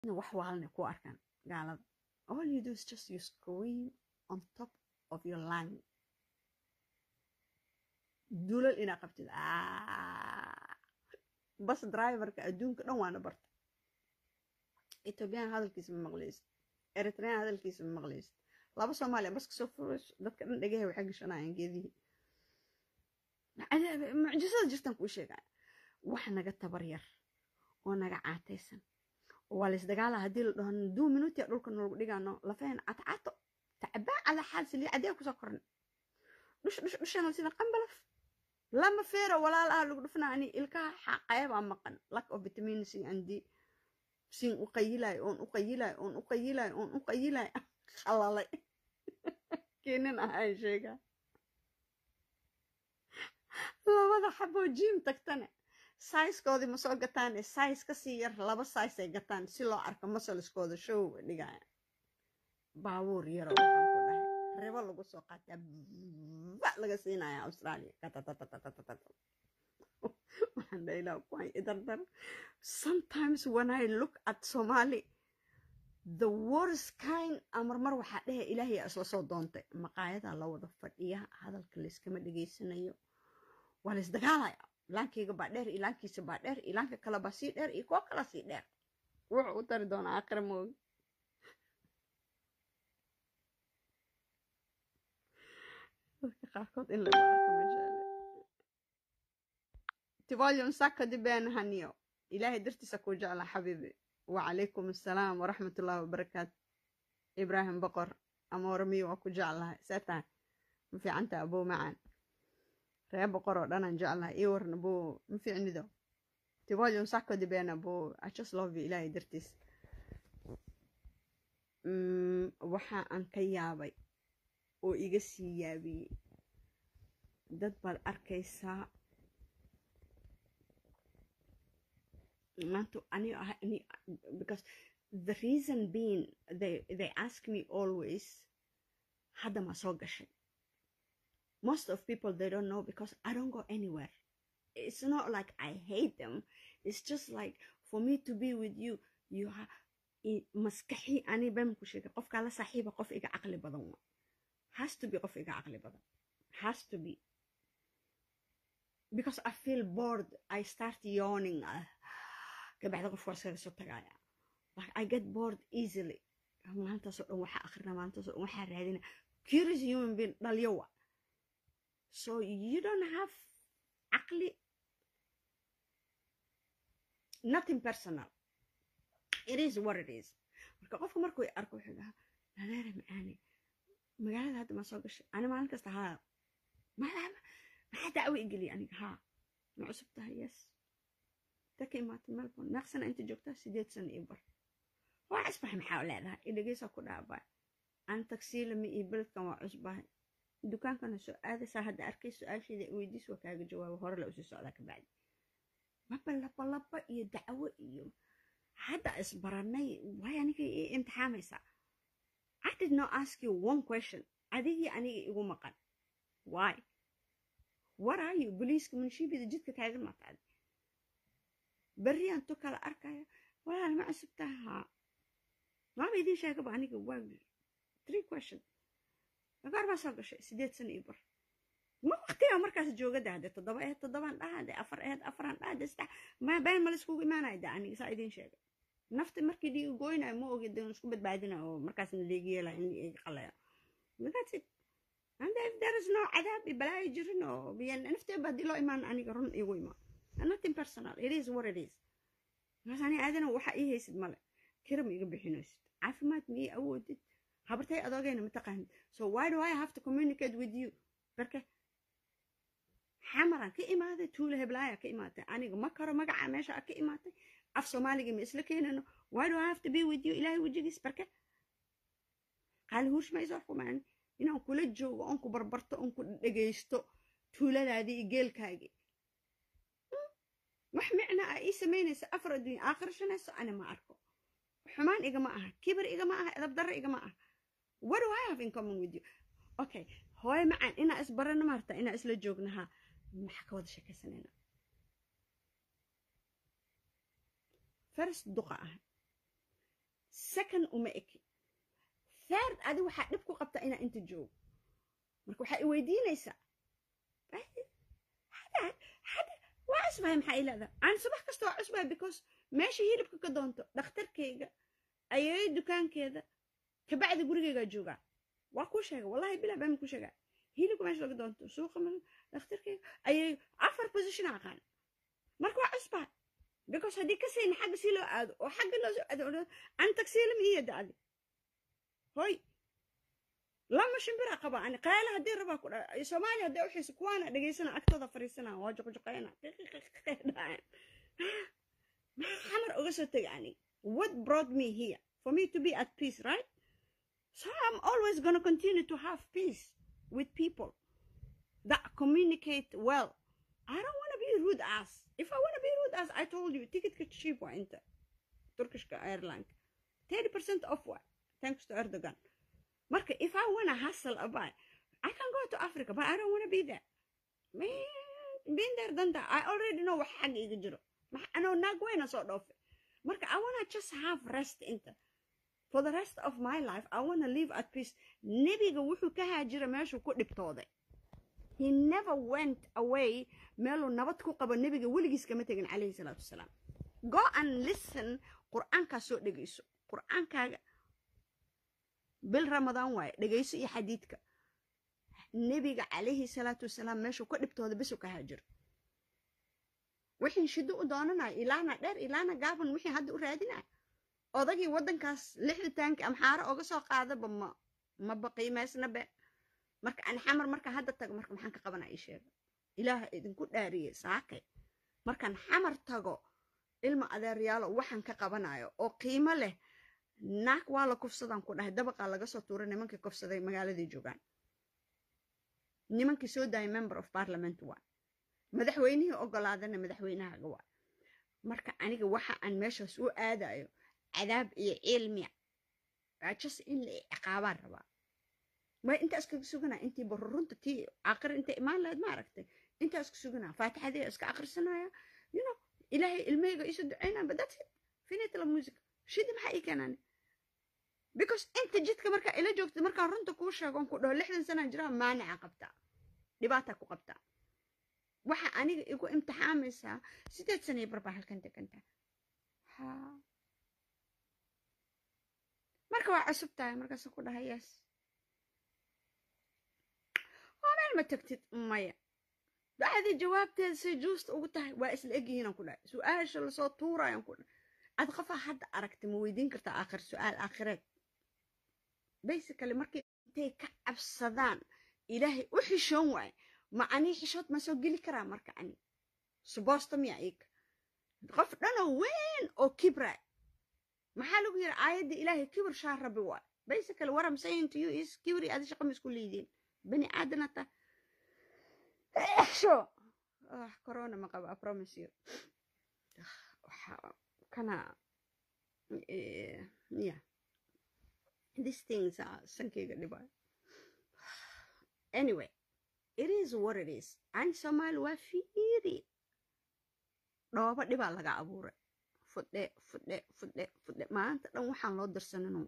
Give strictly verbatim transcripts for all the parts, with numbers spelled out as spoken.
wax waalna ku arkaan gaalada. All you do is just you scream on top of your lung. Dulal ina qabtid. Ah. Bus driver ka adduunka dhan waana barta. Ethiopian hadalkiisa ma maqlaysid. Eritrean hadalkiisa ma maqlaysid. laba Soomaaliya bas ka soo fureys dadka dhan dhagahay waxay gashanayaan geedihii. Mucjisada jirtan kuu sheegaya. Wax naga tabar yar oo naga caataysan. ولا دجالة هدي دو منوت يقولوا كنا رجعنا لفين عتعطو تعبان على حال سلي عديك وسكرنا مش مش مش أنا نسينا قنبلف لما فيرا ولا لا لو دفنا يعني إلكا حقيبة مقن لك أو فيتامين سي عندي سين أقيلة أون أقيلة أون أقيلة أون أقيلة خلالي كيننا هاي شيء لا ما حبوا جيم تقتنع size koodi ma soo gataan size ka sii yar laba size ay gataan si loo arko muscle-kooda show dhigaya baabuur yar oo waxaan ku dhahay ribo lagu soo qaataa ba laga siinaya Australia waxaan dhaylaa kuwan idardar. Sometimes when I look at Somali the worst kind amar mar waxaa dhahay ilaahay isla soo doontay maqaayada la wada fadhiya hadalka la iskama dhageysanayo waa la isdagaalaya ilaankiiga baa dheer ilaankiisa baa dheer ilaanka kale baa sii dheer iyo kuwa kale sii dheer wuxuu u tari doonaa aakhira moogi dadka qaarkood in lagu arko majaale tivolyon saka dibeen haniyo ilaahay dartiisa ku jecla xabiibi وعليكم السلام ورحمة الله وبركاته إبراهيم بقر أمورمي وكو جعلها ساتا في عنت أبو معان رياب بقر أنا جعلها إيور نبو مفي عندي دو تبالي نساكو دي بين أبو I just love you إلهي درتيس وحا أن كيابي وإيقسي يابي داد بالأركيسا because the reason being they they ask me always hada ma soo gashay. Most of people they don't know because I don't go anywhere. It's not like I hate them, it's just like for me to be with you you have maskaxi ani bam ku sheegay qofka la saaxiiba qof iga aqli badan has to be qof iga aqli badan has to be because I feel bored I start yawning uh, بعد قف فرصة سوتجايا like I get bored easily ما أنت سو وح آخرنا ما أنت سو وح رادينا curious human being باليوم so you don't have عقلي nothing personal it is what it is marka qofka markuu arko xigah nadaara maani magaalada hadda ma soo gashay ana maalin kasta ha ma ma daawi igli aniga ha ma cusubtahay yes تكي ما تملكون نقصنا أنت جوكتا سيدات سنة إبر وعصبح محاولة هذا إذا جيسا كده أباي أن تكسيل مي إبلت كما عصبح دوكان كان سؤال سهد أركي سؤال شيء ويديس وكاج جواب هور لو سؤالك بعد ما بلا بلا بلا يدعوة يوم هذا إصبرني وهي أنا كي أنت حامسة I did not ask you one question عادي أنا يقول مقال why what are you بوليس من شيء بيجي جدك هذا ما تعد بري أنتو كلا أركايا ولا أنا ما عصبتها ما بيدي شيء كبا عنيك واقع three question أقار ما ساقو شيء سيديت سنة إبر ما وقتها مركز جوجة ده ده تضبط إيه تضبط ده ده أفر إيه أفران ده ده استع ما بين ملسكو ما نايدا عني سايدين شيء نفط مركز دي جوينا مو جدا نسكو بعدين أو مركز اللي لا إني خلايا that's it and if there is no عذاب بلا يجرنه بين نفط بدي له إيمان عني قرن يقوي ما nothing personal it is what it is بس أنا أدنى وحق إيه يسد ملا كرم يجيب حنوس عارف ما تني أودت خبرتي أضاجين متقهن so why do I have to communicate with you بركة حمرا كإماتة توله بلايا كإماتة أنا ما كرم ما قاعد ماشى كإماتة أف سومالي جم إسلكين إنه why do I have to be with you إلهي وجهي بركة قال هوش ما يزوركم يعني إنه كل جو أنكو بربرتو أنكو دقيستو توله هذه جيل كاجي wax micna ah ii sameynaysa afar adduun aakhir shanayso ana ma arko xumaan iga ma aha kibar iga ma aha edab darro iga ma aha what do I have in common with you okay hooy macaan ina isbarana marta ina isla joognaha maxaa ka wada sheekaysanayna first duqa ah second uma eki third adi waxaa dhib ku qabta inaa inta joogo marka waxaa i weydiinaysaa hada hada waa cusbahay maxaa i leedahay aan subax kasta waa cusbahay because meesha hilibka ka doonto dhakhtarkayga ayay dukaankeeda kabacdi gurigaygaa joogaa waa kuu sheega wallahi bilaa baan ku sheegaa hilibka meesha laga doonto suuqa dhakhtarkayga ayay afar position aqaan marka waa cusbahay because haddii ka sayna xagga si loo aado oo xagga loo soo aado aan tagsiilam iyo dacdi hoy lama shimbira qaba ani qaala haddii rabaa ku dhaa Soomaaliya haddii u xiiso kuwaana dhageysana agtooda fariisana waa joqjoqayna xamar uga soo tagay ani what brought me here for me to be at peace, right? So I'm always going to continue to have peace with people that communicate well. I don't want to be rude ass. If I want to be rude ass, I told you, ticket get cheap wa inta. Turkish airline. thirty percent off what? Thanks to Erdogan. Marka, if I want to hustle about, I can go to Africa, but I don't want to be there. Man, been there, done that. I already know what hag iga jiro. I know nagwena sort of. Marka, I want to just have rest inta. For the rest of my life, I want to live at peace. Nebiga wuxuu ka haajira meeshu ku dhibtooday. He never went away meelu nabad ku qabo nebiga weligiis kama tegin calayhi salaatu wasalaam. Go and listen qur'aanka soo dhegeyso. Qur'aankaaga bil ramadaan waaye dhegeyso iyo xadiidka. Nebiga calayhi salaatu wasalaam meeshu ku dhibtooday bisu ka haajir. Wixii shido u doonanay ilaana dheer ilaana gaaban wixii hadda u raadinay. odagii wadankaas lixditaanka amxaara oga soo qaadaba ma ma baqiimaysna be marka aan xamar marka hadda tago marka maxaan ka qabanaa ii sheega ilaaha idinku dhaariyay saakay markaan xamar tago ilma adeeryaalo waxaan ka qabanayo oo qiimo leh naag waa la kufsadaan ku dhahay dabaqa laga soo tuuray nimankii kufsaday magaaladii joogaan nimankii soo daayay member of parliament waa madaxweynihii ogolaadana madaxweynaha waa marka aniga waxa aan meeshaas u aadayo عذاب علمي عجز إن عقابان ربا ما أنت أسكت سجنا أنت بررنت تي آخر أنت ما لا ما عرفت أنت أسكت سجنا فاتح هذه أسكت آخر سنة يا you know إلهي الميجا يسد عينا بدأت فيني تلا موسيقى شيء ده محقي كان أنا because أنت جيت كمركا إلى جوك مركا رنت كوشة قام كله لحد سنة جرا ما نعقبتها لباتك وقبتها وح أنا يقول امتحان مسا ستة سنة بربع هالكنت كنت ها marka waa cusub tahay markaas ku dhahay yes waa meel ma tagtid maya bacdi jawaabteeda si juust ugu tahay waa isla egyihiin ku dhahay su'aasha la soo tuurayaan ku dhahay ad qafa hadda aragtay ma weydiin kartaa aakhir su'aal aakhireed basically markay intay ka cabsadaan ilaahay u xishoon waay ma ani xishood ma soo geli karaa marka ani subosta miya ik qof dhana weyn oo kibra maxaa lagu yiri aayada ilaahay kibir shaar rabbi waa basically what I'm saying to you is kibri aad shaqo ma isku leedin bani aadanata sho ah corona ma qaba I promise you waxa kana eh yeah these things are sankeyga dhibay anyway it is what it is an Soomaali waa fiiri dhooba dhibaa laga abuuray fudde fudde fudde fudde maanta dhan waxaan loo dirsanano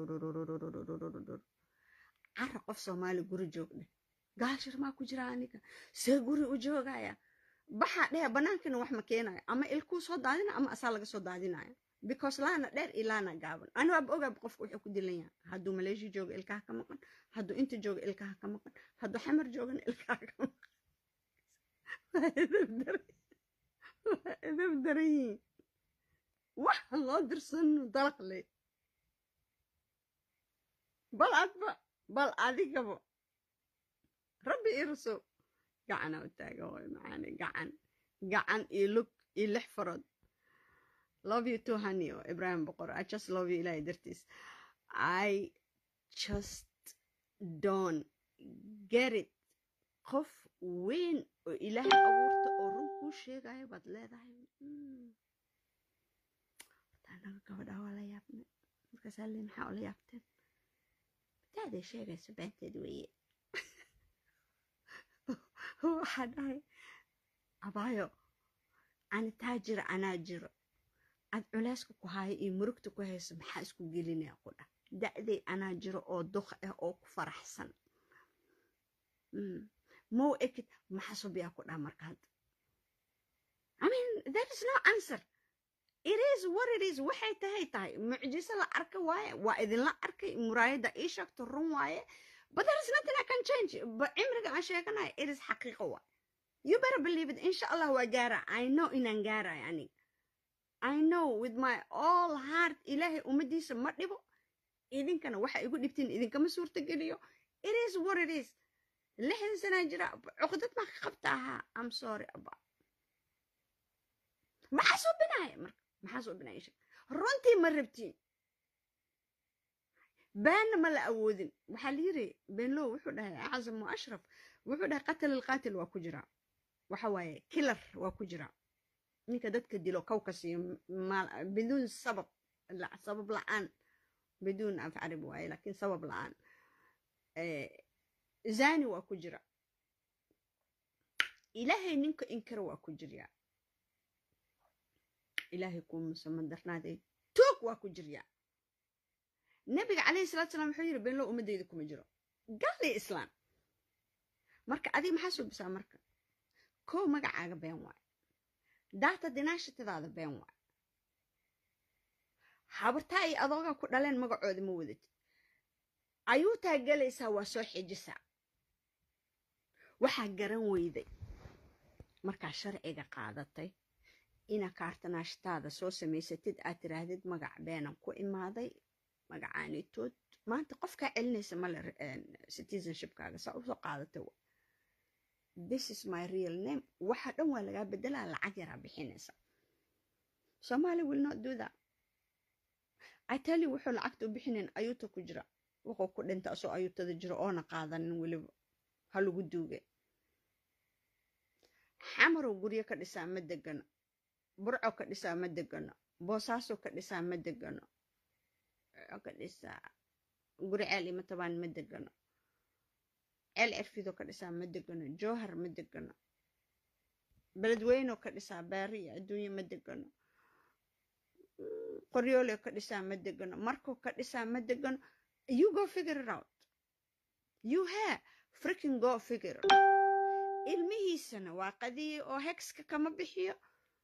carra qof Soomaali guri joogna gaashir ma ku jira aniga see guri u joogaya baxa dheer banaankana wax ma keenayo ama ilku soo daadina ama asaa laga soo daadinayo because laana dheer ilaana gaaban aniga ab ogaab qofku wuxuu ku dilan yahay hadduu Malaysia joogo ilkaha ka maqan hadduu inta joogo ilkaha ka maqan hadduu xamar joogana ilkaha ka maqan idab daray wax loo dirsano dalaqle bal adba bal adigaba rabbi irso gacan u taago way macaani gacan gacan iyo lug iyo lix farad love you too honey Ibrahim Boqor I just love you ilaahay dartiis I just don't get it qof weyn oo ilaahay abuurta oo run ku sheegay bad leedahay أنا قاعدة ولا يابني كسلم حول يابتن تادي شيء سبعة دوية هو حد هاي أبايو أنا تاجر أنا أجر ad culeyska ku haayo iyo murugta ku hayso maxaa isku gelinaya ku dhah da'day anaa jiro oo duq ah oo ku faraxsan mau ekid maxaa subiyaa ku dhah marka hadda I mean there is no answer it is what it is waxay tahay tahay mucjiso la arka waaye waa idinla arkay muraayada ii sheegto run waaye but there is nothing I can change but cimriga aan sheeganayo it is xaqiiqo waa you better believe it insha allah waa gaara I know inaan gaarayo aniga I know with my all heart ilaahay umadiisa ma dhibo idinkana waxa igu dhibtiin idinkama suurtageliyo it is what it is lixdan sana jira cuqdad ma qabta ahaa I'm sorry about maxaa soo binaaya marka maxaa soo binaaya runtii ma rabtiin baanna ma la awoodin waxaa la yiri beenlow wuxuu dhahay acazam wa ashraf wuxuu dhahay qatal alqaatil waa ku jira waxa waaye killer waa ku jira ninka dadka dilo kawka siiyo biduun sabab la sabab la'aan biduun af carabi waaye laakiin sabab la'aan ee zani waa ku jira ilaahay ninka inkara waa ku jira ilaahay ku musamandarnaaday toog waa ku jira nabiga calayhi salaatu salaam wuxuu yiri been loo umadeyda kuma jiro gali islaam marka adiga maxaa soo bisaa marka koo magacaaga been waay daata dinaashitadaada been waay habartaa iyo adooga ku dhaleen magacooda ma wadatid ayuu taagelaysaa waa soo xijisaa waxaa garan weyday markaa sharciga qaadatay ina kaartanaashtaada soo samaysatid aad tiraahdid magac beenan ku imaaday magacaanitood maanta qofkaa celinaysa male citizenshipkaaga saa usoo qaadatay this is my real name waxa dhan waa lagaa bedelaa lacag yaraa bixinaysa Somali will not do that I tell you wuxuu lacagta u bixinin ayuuta ku jira wuxuu ku dhinta soo ayuutada jiro oona qaadanin weliba ha lagu duuge xamarow guryo ka dhisaa ma degano burco ka dhisaa ma degano boosaaso ka dhisaa ma degano ka dhisaa guri ceel ima tabaan ma degano ceel cirfido ka dhisaa ma degano jowhar ma degano beledweyno ka dhisaa baari iyo adduunye ma degano qoryoole ka dhisaa ma degano marko ka dhisaa ma degano you go figure it out you have freaking go figure it out ilmihiisana waa qadiye oo hexka kama bixiyo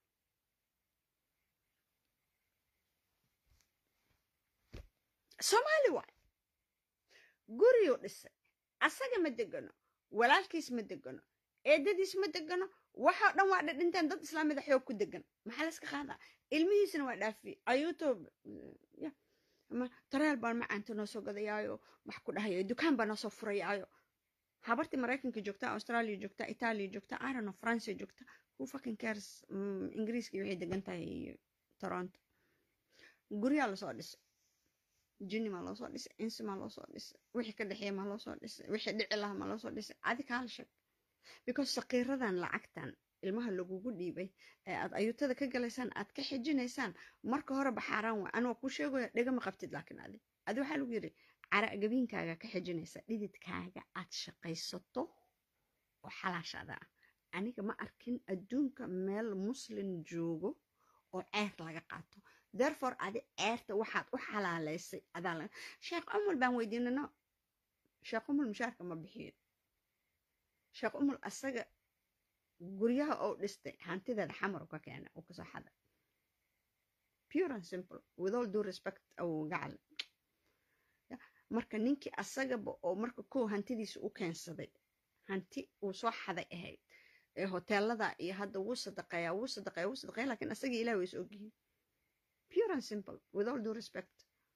Somali waay guriyo dhisay asaga ma degano walaalkiis ma degano eedadiis ma degano waxa dhan waa dhinteen dad islaamida xoog ku degan maxaa la iska qaadaa ilmihiisana waa dhaafi ayuuto ya ama tareel baan macaanta noo soo gadayaayo wax ku dhahayo dukaan baan noo soo furayaayo habarti Mareykanka joogta Australia joogta Italy joogta I don't know France joogta who fucking cares Ingiriiska waxay degan tahay Toronto guriya la soo dhisay jinni ma loo soo dhisay insi ma loo soo dhisay wixii ka dhaxeeyay ma loo soo dhisay wixii dhici lahaa ma loo soo dhisay adi ka hal shaq because saqiiradan lacagtan ilmaha lagugu dhiibay ee aad ayuutada ka galaysaan aad ka xijinaysaan marka hore baxaraan waa anoo ku sheegayo dhigama qabtid laakiin adi adi waxa lagu yiri cara gabiinkaaga ka xijinaysa dhididkaaga aad shaqaysato oo xalaashada aniga ma arkin adduunka meel muslim joogo oo ceer laga qaato therefore adi ceerta waxaad u xalaaleysay adaa sheekh umul baan weydiinano sheekh umul mushaarka ma bixiyo sheekh umul asaga guryaha oo dhistay hantideeda xamar ka keenay oo ka soo xaday pure and simple with all due respect oo gacal marka ninkii asagaba oo marka koo hantidiisa u keensaday hanti uu soo xaday ahayd ee hoteelada iyo hadda wuu sadaqeeyaa wuu sadaqeeyaa wuu sadaqeeyaa laakiin asaga ilaahay way soo ogyihiin pure and simple with all due respect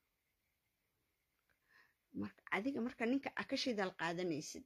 marka adiga marka ninka akashidaal qaadanaysid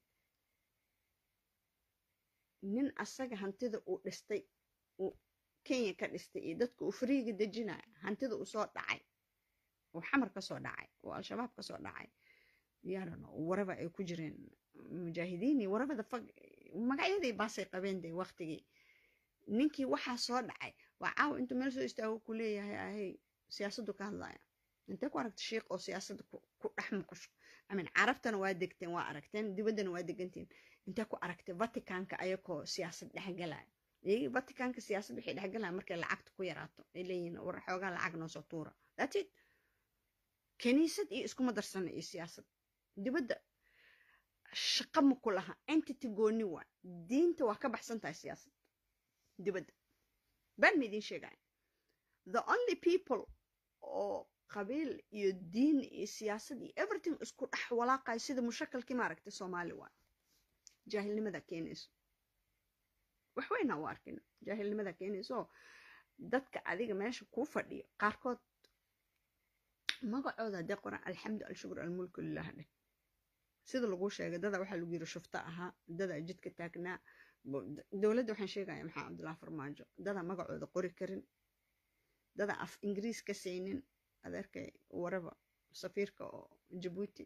nin asaga hantida uu dhistay uu Kenya ka dhistay iyo dadku uu fariiga dajinay hantida uu soo dhacay oo xamar ka soo dhacay oo al-shabaab ka soo dhacay yaarano waraba ay ku jireen mujaahidiin waraba da fag magacyadii baasay qabeen day waqtigii ninkii waxa soo dhacay waa caaw intuu meel soo istaago ku leeyahay ahay siyaasaddu ka hadlaya inta ku aragtay sheekh oo siyaasadda ku dhaxmuqasho amin carabtana waa degteen waa aragteen dibaddana waa degantiin inta ku aragtay Vaticanka ayakoo siyaasad dhex galay iyaga Vaticanka siyaasadda waxay dhexgalaan markay lacagta ku yaraato ay leeyihiin war xoogaa lacag noo soo tuura that's it kaniisad iyo iskuma darsana iyo siyaasad dibadda shaqo ma ku laha entity gooni waa diinta waa ka baxsan tahay siyaasad dibadda baan ma idin sheegaya the only people oo qabiil iyo diin iyo siyaasad iyo everything isku dhex walaaqayo sida mushakalkii maaragtay Soomaali waa jaahilnimada keenayso wax weyn aan u arkina jaahilnimada keenayso dadka adiga meesha ku fadhiyo qaarkood magacooda hadee qoran alxamdu alshukr almulku lilah dheh sida lagu sheegay dada waxaa lagu yiri shufta ahaa dada jidka taagnaa dowladda waxaan sheegaya maxaa Cabdullaahi Farmaajo dada magacooda qori karin dada af ingiriis ka saynin adeerkay waraba safiirka oo Djibouti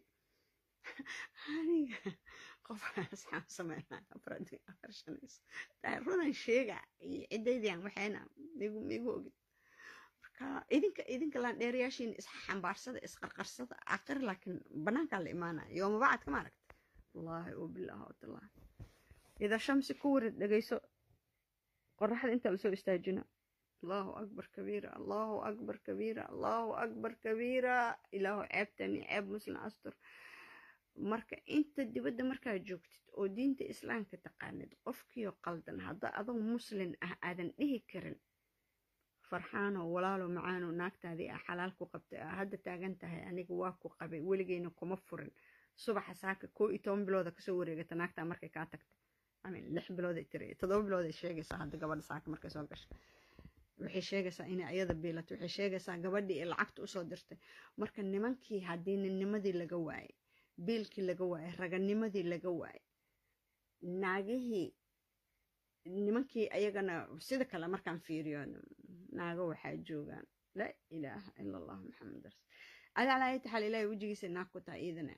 aniga qof asxaab sameynaa afraadi akhrisanays runaan sheega cidaydiyaan waxayna migu migu ogid marka idinka idinka laan dheeriyaashiin is xambaarsada is qarqarsada aakhir laakiin banaanka la imaanaa yooma bacad kama aragta wallaahi oo bilaahi oo tallaah ida shamsi ku warid dhageyso qorraxda inta soo istaajina allahu akbar kabiira allahu akbar kabiira allahu akbar kabiira ilaahu ceebtani ceeb muslim astur marka inta dibadda markaa joogtid oo diinta islaamka taqaanid qofkiyo qaldan hadda adoo muslim ah aadan dhihi karin farxaano walaalo macaano naagtaadii ah xalaal ku qabtay hadda taagan tahay aniga waa ku qabay weligeena kuma furin subaxa saaka koo iyo toban bilooda kasoo wareegata naagtaa markay kaa tagtay amin lix bilooday tiri toddoba bilooday sheegaysaa hadda gabadha saaka markay soo gashay waxay sheegaysaa inay ayada biilato waxay sheegaysaa gabadhii ee lacagta usoo dirtay marka nimankii haddii ninnimadii laga waayay biilkii laga waayay raganimadii laga waayay naagihii nimankii ayagana sida kale markaan fiiriyo naago waxaa joogaan laa ilaaha ila allah maxamed rasul ala ala ayta xal ilaahay wajigiisa naag ku tahay iidana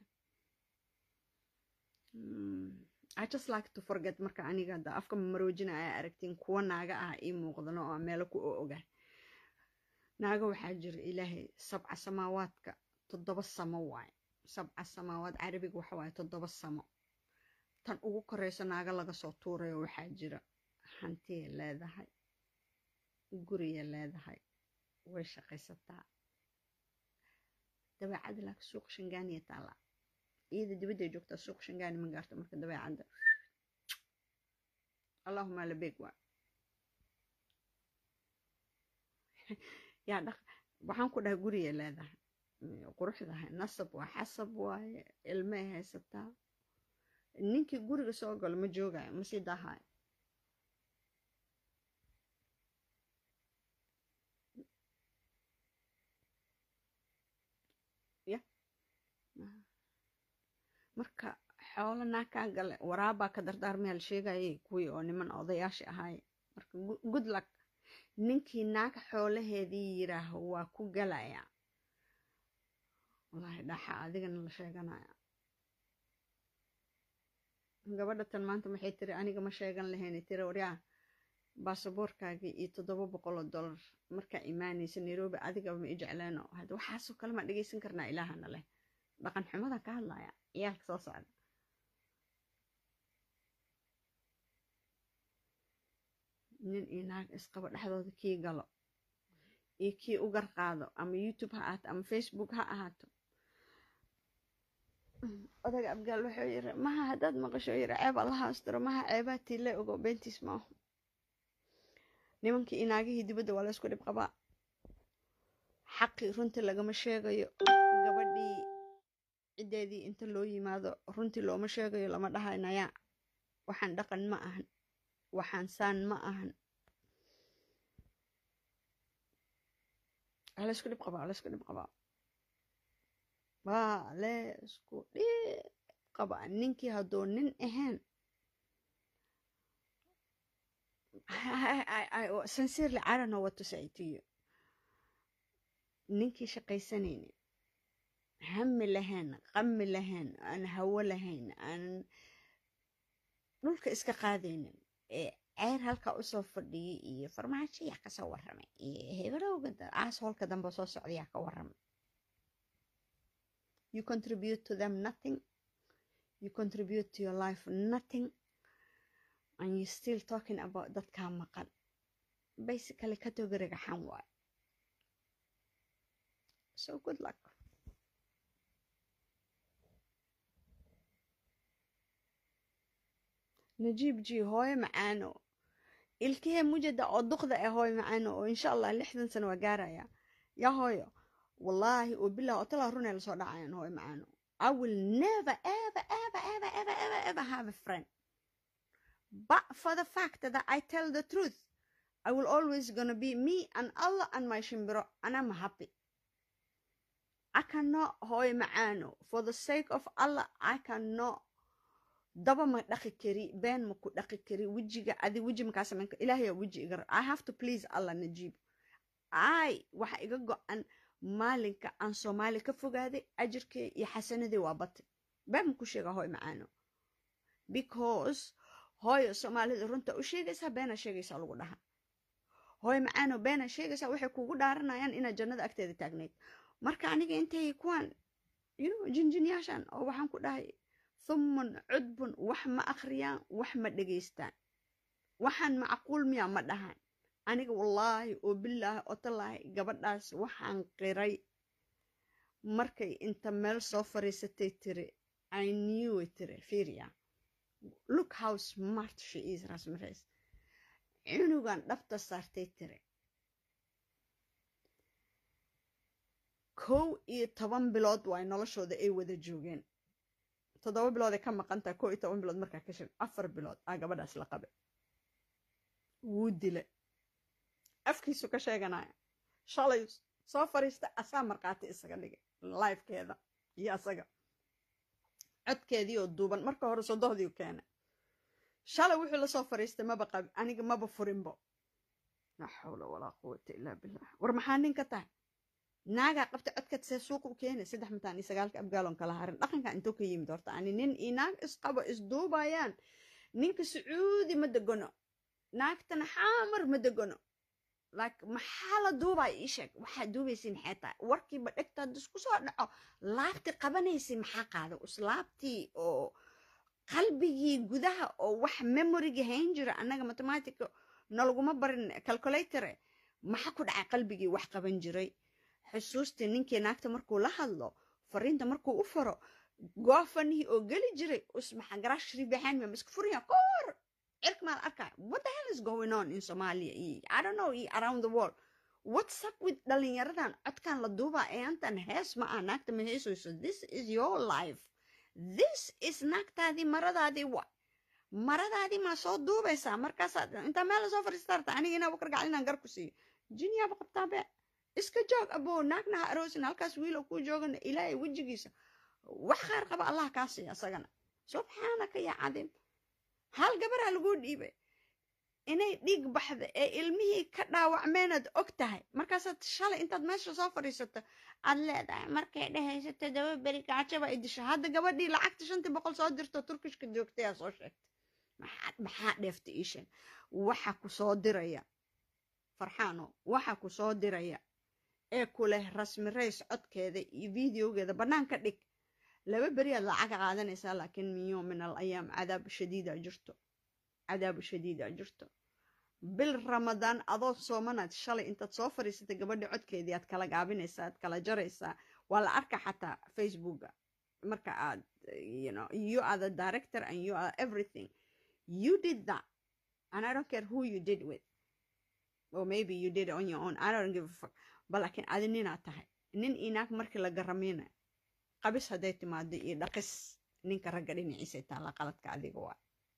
I just like to forget marka aniga da afka maroojina ay aragtiin kuwa naaga ah ii muuqdano oo meel ku ogaan naaga waxaa jira ilaahay sabca samaawaadka toddoba samo waay sabca samaawaad carabiga waxa waay toddoba samo tan ugu koreyso naaga laga soo tuurayo waxaa jira hantiye leedahay guriye leedahay way shaqaysataa dabeecad la suuq shangaaniya taala iyada dibadda joogta suuq shangaani ma gaarto marka dabeecadda allahumma labik wa yaa dhaq waxaan ku dhahay guriye leedahay quruxdahay nasab waa xasab waaye ilmay haysataa ninkii guriga soo galo ma joogayo ma sii dahaay ya marka xoolo naa kaa gale waraabaa ka dardaarmaya la sheegayay kuwii oo niman odayaashii ahaay marka good luck ninkii naag xoolaheedii yiraaho waa ku galaya wallaahi dhaxa adigana la sheeganaya gabadha tan maanta maxay tiri aniga ma sheegan lahayn tiri waryaa baasaboorkaagii iyo toddoba boqol oo dollar markaa imaanaysa Nairobi adiga ma ijecleeno hada waxaasoo kale ma dhageysan karnaa ilaahana leh dhaqan xumada ka hadlaya ciyaalka soo socda nin iyo naag isqaba dhexdooda kii galo iyo kii u garqaado ama YouTube ha ahaato ama Facebook ha ahaato odaga abgaal wuxuu yiri maha haddaad maqasho yiri ceeb allaha astiro maha ceebaatii le ogo beentiis maaho nimankii inaagihii dibadda waa la isku dhib qabaa xaqii runtii lagama sheegayo gabadhii cideedii inta loo yimaado runtii looma sheegayo lama dhahaynaya waxaan dhaqan ma ahan waxaan saan ma ahan la isku dhib qabaa la isku dhib qabaa waa la isku dhib qabaa ninkii hadduu nin ahayn I, I, I sincerely I don't know what to say to you ninkii shaqaysanaynin hammi lahayn qammi lahayn aan hawo lahayn aan dhulka iska qaadaynin ee ceyr halka usoo fadhiyay iyo farmaajo yaa kasoo warramay iyo hebelowga aashoolka dambe soo socda yaa ka warramay you contribute to them nothing you contribute to your life nothing and you still talking about dadka maqan. Basically category gaxan waay. So good luck. نجيب جي هوي معانو الكيه مجدة أو دقدة هوي معانو وإن شاء الله لحظة سنة وقارة يا يا هوي والله وبالله أطلع رونا لصودا عين هوي معانو. I will never ever ever ever ever ever ever have a friend, but for the fact that I tell the truth, I will always gonna be me and Allah and my shimbro, and I'm happy. I cannot هوي معانو for the sake of Allah. I cannot daba ma dhaqi kari been ma ku dhaqi kari wajiga adi waji ma ka sameyn karo ilaahay waji igar. I have to please Allah Najib. I waxa iga go'an maalinka aan Soomaali ka fogaaday ajirkay iyo xasanadii waa batay been ma ku sheega hooy macaano because hooy Soomaalida runta u sheegaysa beena sheegaysa lagu dhaha hooy macaano beena sheegaysa waxay kugu dhaaranayaan ina jannada agteeda taagneed marka aniga intay kuwan you know jinjinyaashan oo waxaan ku dhahay ثم عدب وحما أخريان وحما دقيستان وحن معقول ميا مدهان أنا والله وبالله وطلعي قبل ناس وحن قري مركي انت مال صفري ستيتري I knew it تري فيريا. Look how smart she is راسمريس عنو كان دفت صارتي تري كو إيه طبان بلاد واي نلشو ده إيه وده جوجين تضوي بلاد كم مقنتا كو إيه طبان بلاد مركا كشن أفر بلاد آقا بدا سلقبه ودي له afkiisu ka sheeganaya shalay soo fariista asaa marqaati isaga dhigay live keeda iyo asaga codkeedii oo duuban marka hore soo dohdii u keenay shalay wuxuu la soo fariistay maba qab aniga maba furinbo la hawla wala quwwata illa billah war maxaa ninka tahay naaga qabta codkeed see suuq u keenay saddex mitaan iyo sagaalka abgaalon kala harin dhaqanka intuu ka yimid horta ani nin iyo naag isqabo isduubayaan ninka sacuudi ma degano naagtana xaamar ma degano like maxaa la duubay ii sheeg waxaa duubaysiin xeetaa warkiiba dhegtaad isku soo dhaco laabti qabanaysi maxaa qaada uslaabtii oo qalbigii gudaha oo wax memorygii hayn jira annaga mathematics nalaguma barin calculator maxaa ku dhacay qalbigii wax qaban jiray xusuustii ninkii naagta markuu la hadlo fariinta markuu u faro goofanii oo geli jiray usmaxa garaash ribaxaan ma iska furiya koor what the hell is going on in Somalia? I don't know, around the world. What's up with dhalinyaradan codkan la duuba ee antan hees ma ah naagta ma heesayso. This is your life. This is naagtaadii maradaadii wa maradaadii ma soo duubaysaa markaasaad inta meel soo fariistarta aniga inaa bakar gacalinaan gar ku siiyo jinyaaba qabtaa be iska joog aboo naagna ha aroosin halkaas wiil oo ku joogan ilaahay wejigiisa wax khayr qaba Allah kaa siiya asagana subxaanaka ya cadiim hal gabar lagu dhiibay inay dhiig baxda ee ilmihii ka dhaawacmeenad og tahay markaasaad shalay intaad meesha soo fariisato aad leedahay markay dhehaysato daba beri gacjaba ay disho hadda gabadhii lacagta shantii boqol soo dirto turkishka joogtay aa soo sheegtay maxaa maxaa dheeftay ii sheeg waxa ku soo diraya farxaano waxa ku soo diraya ee ku leh rasmi rays codkeeda iyo videogeeda banaanka dhig laba beri aad lacag qaadanaysaa laakiin min yawm min al-ayaam cadaab shadiida jirto cadaab shadiida jirto bil ramadaan adoo soomanaad shalay intaad soo fariisatay gabadha codkeedii aad kala gaabinaysaa aad kala jaraysaa waa la arka xataa facebooka marka aad you know you are the director and you are everything you did that and I don't care who you did with or maybe you did it on your own I don't give a fuck but laakiin adi ninaad tahay nin inaag markii la garamayna qabis haday timaado iyo dhaqis ninka ragga dhinaciisa taala qaladka adiga waa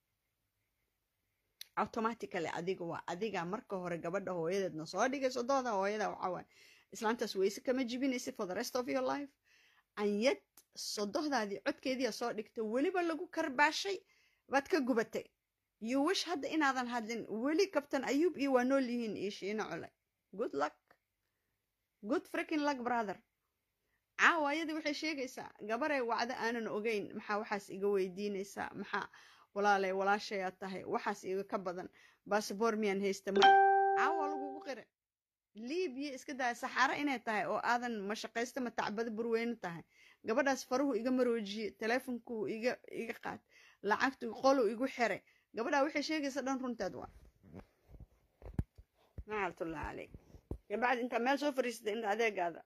automatically adiga waa adiga marka hore gabadha hooyadeedna soo dhigayso dooda hooyada waxa waa islaantaas weyse kama jibinaysa for the rest of your life and yet sodohdaadii codkeedii soo dhigtay weliba lagu karbaashay baad ka gubatay you wish hadda inaadan hadlin weli kabtan ayub iyo waa nool yihiin ishiina culay good luck good freaking luck brother caawayadii waxay sheegaysaa gabaray wacda aanan ogeyn maxaa waxaas iga weydiinaysaa maxaa walaalay walaashay aad tahay waxaas iga ka badan baasboor miyaan haysta ma caawa lagugu qira liibiya iska daa saxaara inay tahay oo aadan ma shaqaysta ma tacbada burweyne tahay gabadhaas faruhu iga maroojiye teleefonku iga iga qaad lacagtu qolu igu xiray gabadha wixii sheegaysa dhan runteed waa nacaltullahi calayk kabacdi intaa meel soo fariisatay inta adeegaada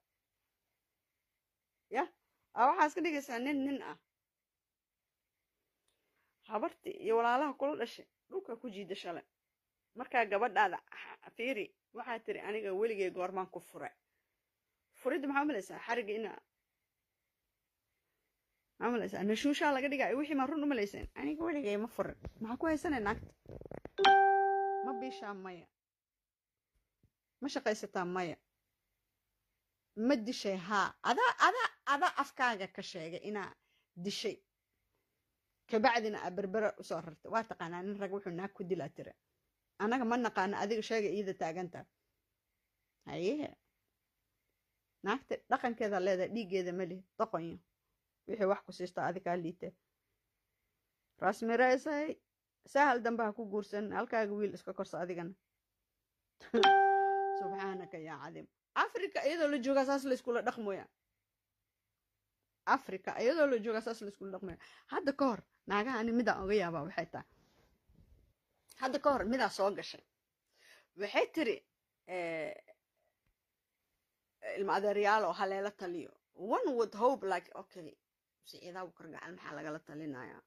ya aa waxaa iska dhigaysaa nin nin ah habarti iyo walaalaha kula dhashay dhulka ku jiida shalay markaa gabadhaada fiiri waxaa tiri aniga weligay goormaan ku fure furidda maxaa umalaysaa xariga ina maxaa umalaysaa nashuushaa laga dhigaa wixii maa run umalayseen aniga weligay ma furin maxaa ku haysanay naagta ma biishaa maya ma shaqaysataa maya ma dishay haa adaa adaa adaa afkaaga ka sheegay inaa dishay kabacdina aa berbera usoo rartay waa taqaanaa nin rag wuxuu naag ku dilaa tira annaga ma naqaano adiga sheega iyada taaganta haye naagta dhaqankeeda leedahay dhiiggeeda ma lihi doqonyo wixii wax ku siista adigaa liita rasmiraysay sahal dambe ha ku guursan halkaaga wiil iska korsa adigana subxaanaka yaa cadiim africa iyadoo la joogaa saas la iskula dhaqmoya africa iyadoo la joogaa saas la iskula dhaqmoya hadda ka hor naagaha ani midaan oga yaabaa waxay tahay hadda ka hor midaa soo gashay waxay tiri ilma adeeryaalo haleela taliyo one would hope like okay siciidaa u kargacal maxaa lagala talinayaa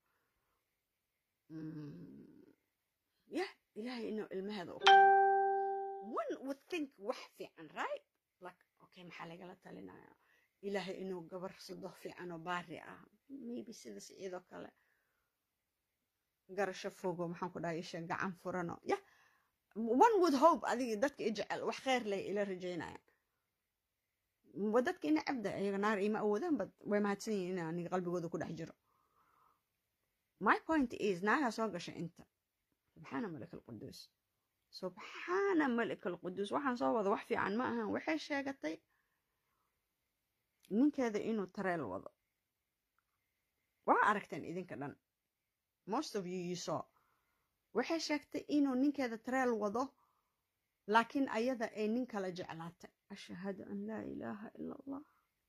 yah ilaahay inuu ilmaheeda u one would think wax fiican right like okay maxaa lagala talinayaa ilaahay inuu gabar sado fiican oo baari ah maybe sida siciidoo kale garasho fogo maxaan ku dhahay isha gacan furano yah one would hope adigi dadka i jecel wax khayr leh ila rajaynayaan wadadka ina cabda iyaga naar ima awoodaan bad way mahadsan yihiin in aniga qalbigooda ku dhex jiro my point is naagaa soo gashay inta subxaana malik alquduus subxaana malik alquduus waxaan soo wada wax fiican ma ahan waxay sheegatay ninkeeda inuu tareel wado waa aragteen idinka dhan most of you you saw waxay sheegtay inuu ninkeeda tareel wado laakiin ayada ay nin kala jeclaatay ashhadu an laa ilaaha ila allah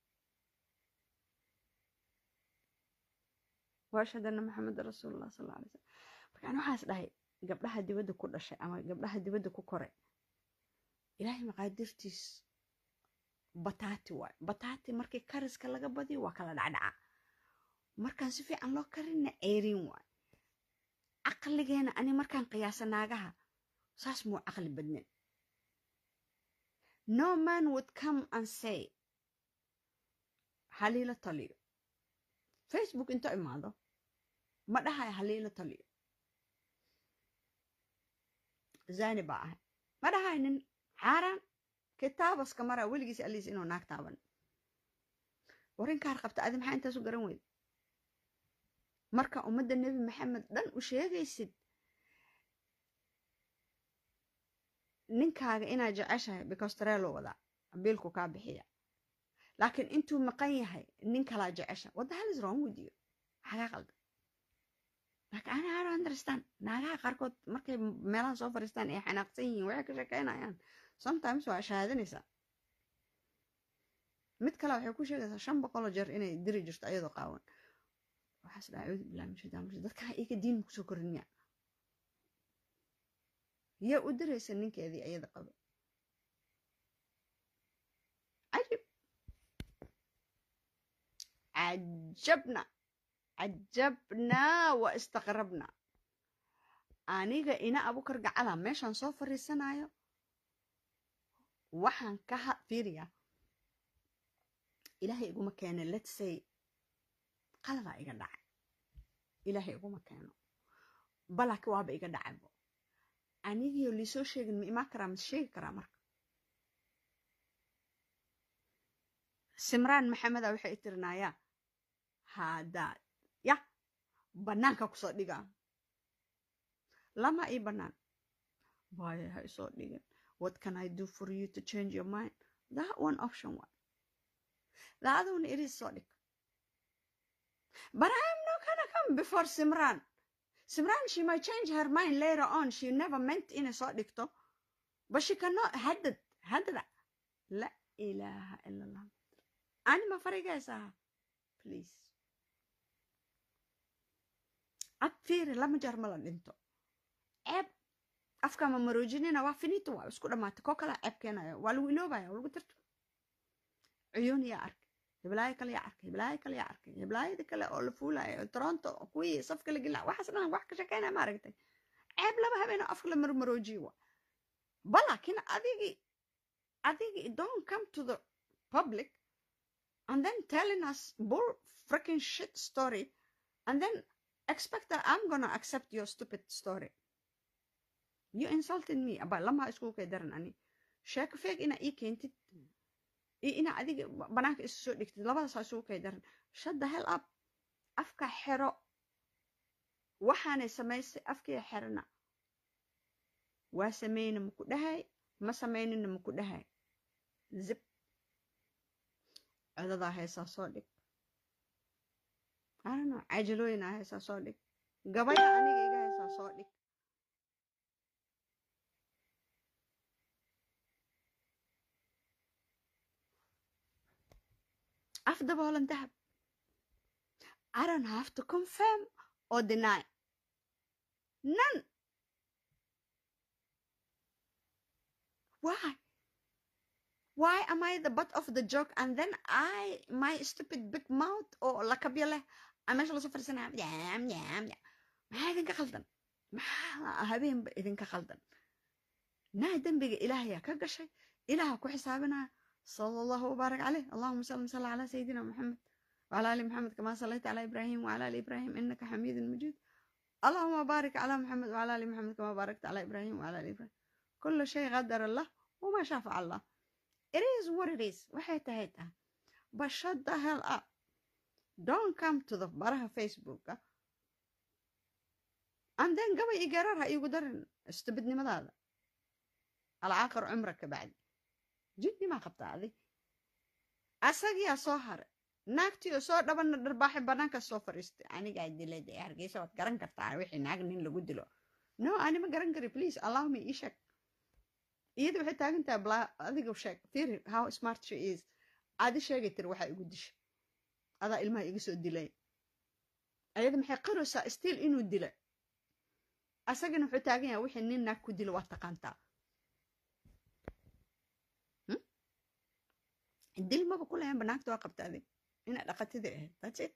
wa ashhadu anna maxameda rasuulullah sal alla alay slam markaan waxaas dhahay gabdhaha dibadda ku dhashay ama gabdhaha dibadda ku koray ilaahay maqaadirtiis bataati waay bataati markii kariska laga badiyo waa kala dhacdhaca markaan si fiican loo karina ceerin waay caqligeena ani markaan qiyaasa naagaha saas muu caqli badnin no man would come and say haliila taliyo facebook into imaado ma dhahay haliila taliyo zani baa ahay ma dhahay nin xaaraan kitaabaska maraa weligiis aliis inuu naag taaban warinkaar qabta adi maxaa intaas u garan weyd marka ummadda nebi maxamed dhan u sheegaysid ninkaaga inaad jeceshahay because tareelo wadaa biilku kaa bixiya laakiin intuu maqan yahay nin kalaa jecesha what the hell is wrong with you xagaa qalda laakiin ana I don't understand naagaha qaarkood markay meelaha soo fariistaan ay xanaaqsan yihiin waxay ka sheekeynayaan sometimes waa shahaadanaysaa mid kale waxay ku sheegaysaa shan boqol jeer inay diri jirto ayadoo qaawan waxaas dhahay acuudu billahi min shaytaan rajiim dadka iyaga diin kusoo koriniya yaa u diraysa ninkeedii ayada qabo cajib cajabna cajabna wa istaqrabna aniga ina abukar gacala meeshaan soo fariisanayo waxaan ka fiiriya ilaahay iguma keeno let's say qalada iga dhacay ilaahay iguma keeno balaki waaba iga dhacaybo anigii lisoo sheegin ma imaan karaa mas sheegi karaa marka simraan maxameda waxay tirinayaa hadaad ya banaanka kusoo dhigaa lama ii banaan waayo ha isoo dhigin what can I do for you to change your mind that one option one the other one it is soo dhig but I am not gonna come before Simran Simran she might change her mind later on she never meant in a soo dhigto but she cannot haddad haddada la ilaha illa allah ani ma farigaysaa please ad fiiri lama jeer ma la dhinto ceeb afka ma maroojinina waa finito waa isku dhamaatay koo kala ceeb keenayo waa lagu iloobaya waa lagu tirto cuyuun yaa arkay heblaayo kale yaa arkay heblaayo kale yaa arkay heblaayada kale oo la fuulayo toronto kuwii safka la gelaa waxaas dhan wax ka sheekeynaya ma aragtay ceeb laba habeenoo afka la marmaroojiyo waa balakin adigi adigi don't come to the public and then telling us bull freaking shit story and then expect that I'm gonna accept your stupid story. You insulted me about lama isku kay daran ani sheeko feeg ina ii keentid ina adiga banaanka isu soo dhigtid labadaas isku kay daran shut the hell up afka xero waxaanay samaysay afkii xerna waa sameeyna ma ku dhahay ma sameynina ma ku dhahay zip codada heesaa soo dhig I don't know cajalooyina heesaa soo dhig gabaya aniga iga heesaa soo dhig af daboolan dahab I don't have to confirm or deny none why why am I the butt of the joke and then I my stupid big mouth or lakabya leh I'm meesha lasoo fadhiisanaya yaam yaam maxaa idinka khaldan maxaa habeenba idinka khaldan naa dembiga ilaahayaa ka gashay ilaaha ku xisaabinaya صلى الله وبارك عليه اللهم صل وسلم على سيدنا محمد وعلى آل محمد كما صليت على إبراهيم وعلى آل إبراهيم إنك حميد مجيد اللهم بارك على محمد وعلى آل محمد كما باركت على إبراهيم وعلى آل إبراهيم كل شيء قدر الله وما شاء فعل الله it is what it is waxay tahay tahay but shut the hell up don't come to the baraha Facebook and then gabay igarar ha igu darin istibidnimadaada alcaaqir cumraka bacdi jiddi ma qabtaa adi asagiyaa soo hare naagtii oo soo dhabana dharbaaxi banaanka soo fariistay anigaa dilay ee hargeysa waad garan kartaa wixii naag nin lagu dilo no ani ma garan kari please allow me ii sheeg iyada waxay taagan tahay bla adiga sheeg fiiri how smart she is adi sheegay tir waxa igu dishay adaa ilmaha iga soo dilay ayada maxay qaraysaa still inuu dilay asagana wuxuu taagan yahay wixii nin naag ku dilo waa taqaantaa dil maba ku leeyahan banaagta waa qabta adig inaad dhaqatida ahayd that's it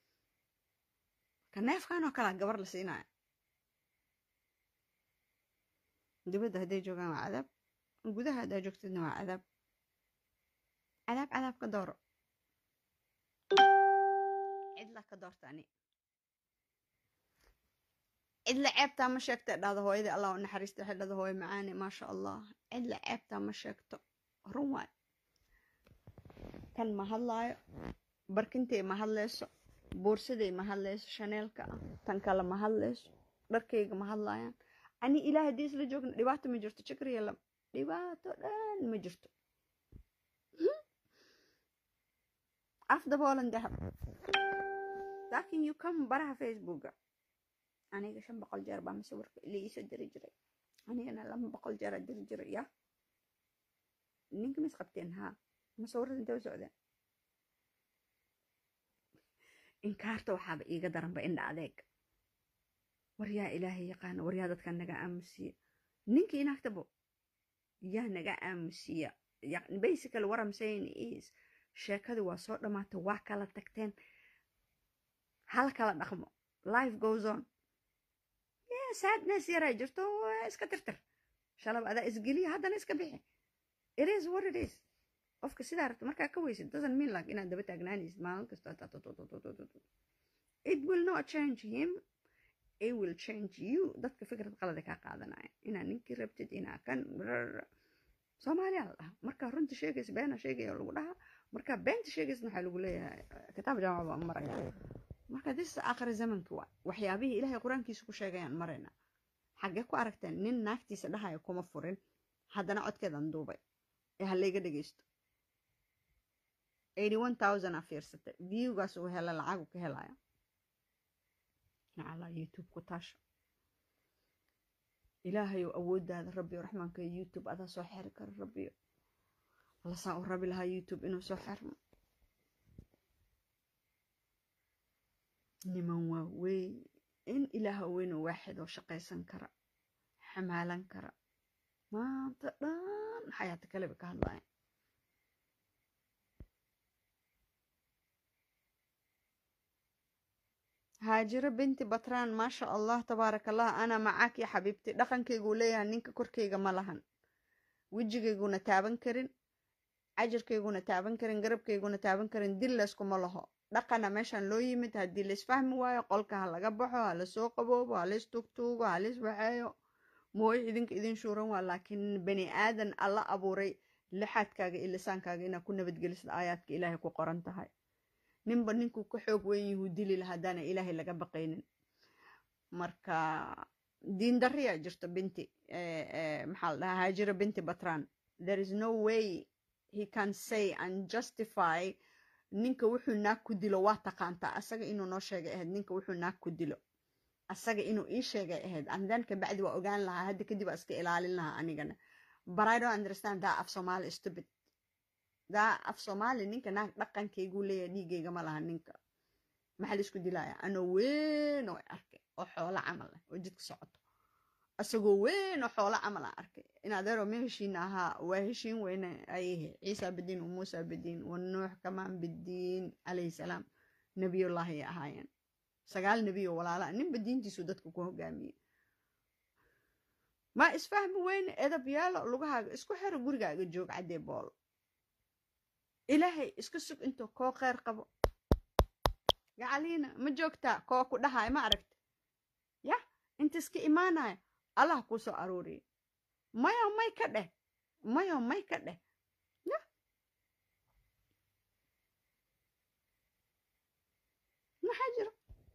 ka neefkanoo kalaa gabar la siinaya dibadda hadday joogaan waa cadaab gudaha haddaa joogtidna waa cadaab cadaab cadaab ka dooro cidla ka doorta ani cidla ceebtaa ma sheegta dhahda hooyadii allah u naxariista waxay dhahda hooyo macaani maasha allah cidla ceebtaa ma sheegto run waay kan ma hadlaayo barkintay ma hadlayso boorsaday ma hadlayso shaneelka ah tan kale ma hadlayso dharkayga ma hadlaayaan ani ilaah haddii isla joogna dhibaato ma jirto jikriya lam dhibaato dhan ma jirto af daboolan dahab laakiin you come baraha facebooka aniga shan boqol jeer baa masawirka ila iisoo diri jiray anigana laba boqol jeer aa diri jiray ya ninka mis qabteen haa masawirada intee u socdeen inkaarta waxaaba iiga daranba indha adeeg war yaa ilaahay yaqaana war yaa dadka naga aamusiya ninkii inaagtabo yaa naga aamusiya basically what I'm saying is sheekadii waa soo dhamaatay waa kala tagteen hal kala dhaqmo life goes on yeah sadness yaraa jirto iska tirtir shalab adaa isgeliya haddana iska bixi it is what it is qofka sidaa rabta markaa ka weysid doesn't mean like inaad daba taagnaanaysid maalin kasta it will not change him it will change you dadka fikrad qalada kaa qaadanaya inaa ninkii rabtid inaa kan soomaaliya la dhaha markaa runta sheegaysa beena sheegaya lagu dhaha markaa beenta sheegaysa waxaa lagu leeyahay kitaab jaamac baa maraya marka this aakhir zamanka waa waxyaabihii ilaahay quraankiisa ku sheegayaan marayna xagee ku aragteen nin naagtiisa dhahayo kuma furin haddana codkeedan duubay ee halayga dhegeysto eighty-one thousand a fiirsatay viewgaas uu hela lacag uu ka helaya nacala youtube ku taasha ilaahayow awooddaada rabbiyo raxmaanka youtube adaa soo xiri kara rabbiyo alla saa u rabi lahaa youtube inuu soo xirmo niman waaweyn in ilaaha weyn oo waaxid oo shaqaysan kara xamaalan kara maanta dhan xayaata kale ba ka hadlaaya هاجرة بنتي بطران ما شاء الله تبارك الله أنا معاك يا حبيبتي dhaqankaygu leeyahay ninka korkayga ma lahan wejigayguna taaban karin cajarkayguna taaban karin garabkayguna taaban karin dil layskuma laho dhaqana meeshan loo yimid haddii laisfahmi waayo qolka ha laga baxo ha lasoo qaboobo ha lais tugtuugo ha lais waxeeyo mooyo idinka idin shuuran waa laakiin bani aadan alla abuuray lixaadkaaga iyo lisaankaaga inaad ku nabadgelisad aayaadka ilaahay ku qoran tahay ninba ninkuu ka xoog weyn yahuu dili laha haddaana ilaahay laga baqaynin marka diin darriyaa jirto binti maxaa la dhahaa haajira binti batran there is no way he can say and justify ninka wuxuu naag ku dilo waa taqaantaa asaga inuu noo sheegay ahayd ninka wuxuu naag ku dilo asaga inuu ii sheegay ahayd andan ka bacdi waa ogaan lahaa hadda kadib waa iska ilaalin lahaa anigana but I don't understand that af Somali stupid daa af Somali ninka naag dhaqankaygu leeyahay dhiigayga ma laha ninka maxaa la isku dilaya anoo weyn oo arkay oo xoolo camal ah oo jidka socoto asagoo weyn oo xoolo camal ah arkay in adeero ma heshiin ahaa waa heshiin weyne ayahe ciisa badiin wa muusa badiin wa nuux kamaan badiin calayhi salaam nabiyullaahi ahaayeen sagaal nebiyo walaala ninba diintiisu dadka ku hogaamiyey ma isfahmi weyne edab yaalo lugahaaga isku xiro gurigaaga joog caddee bool ilaahay iska sug intuu koo kheyr qabo gacaliina ma joogtaa koo ku dhahaay ma aragta ya inta iska imaanaya allah kuu soo aruuriye mayo may ka dheh mayo may ka dheh ya maxaa jiro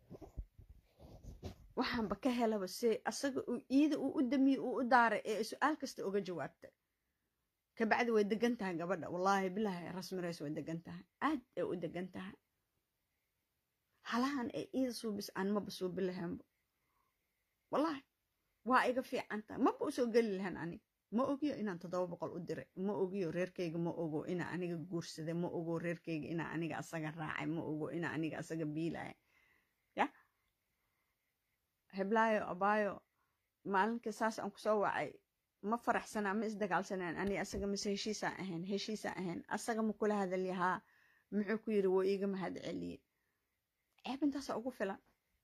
waxaanba ka helaba se asaga uu iida uu u damiye uu u daaray ee su-aal kasta uga jawaabtay kabacdi way degan tahay gabadha wallaahi bilaahi rasmi rays way degan tahay aad ay u degan tahay halahan ee iida suubis aan maba suubi lahaynba wallaahi waa iga fiican tahay maba usoo geli lahayn aniga ma ogiyo inaan toddoba boqol u diray ma ogiyo reerkayga ma ogo inaa aniga guursaday ma ogo reerkayga inaa aniga asaga raacay ma ogo inaa aniga asaga biilaya ya heblaayo abaayo maalinka saas aan kusoo wacay ma faraxsanaa ma isdagaalsanaan ani asaga mise heshiisaan ahayn heshiisaan ahayn asaga ma kula hadalyahaa muxuu ku yidhi woo iiga mahad celiye ceebintaasaa ugu filan